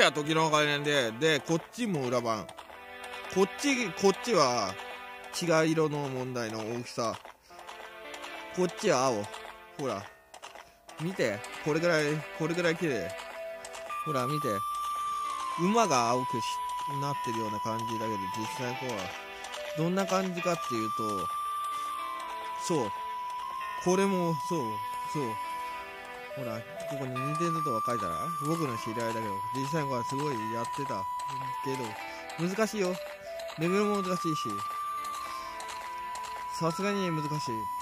や時の概念で、こっちも裏版。こっちは違う色の問題の大きさ。こっちは青。ほら。見て。これぐらい綺麗。ほら、見て。馬が青くなってるような感じだけど、実際こうは、どんな感じかっていうと、そう。これも、そう。ほら、ここに任天堂とは書いたら、僕の知り合いだけど、実際これはすごいやってた。けど、難しいよ。レベルも難しいし。さすがに難しい。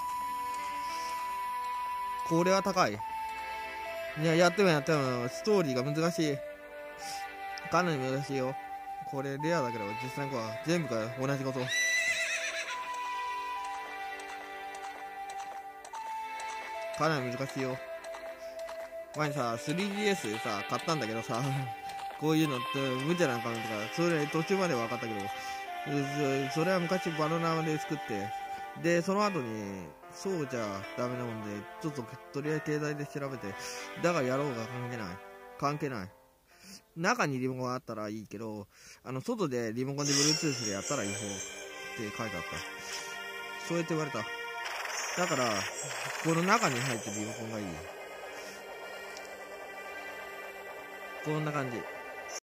これは高い。いや、やってもストーリーが難しい。かなり難しいよ。これレアだけど、実際にこう全部が同じこと。かなり難しいよ。前にさ、3DS でさ、買ったんだけどさ、こういうのって無茶な感じとか、それ途中まで分かったけど、それは昔バナナで作って、で、その後に、そうじゃダメなもんで、ちょっととりあえず携帯で調べて、だからやろうが関係ない。中にリモコンがあったらいいけど、外でリモコンで Bluetooth でやったらいい方って書いてあった。そうやって言われた。だから、この中に入ってるリモコンがいい。こんな感じ。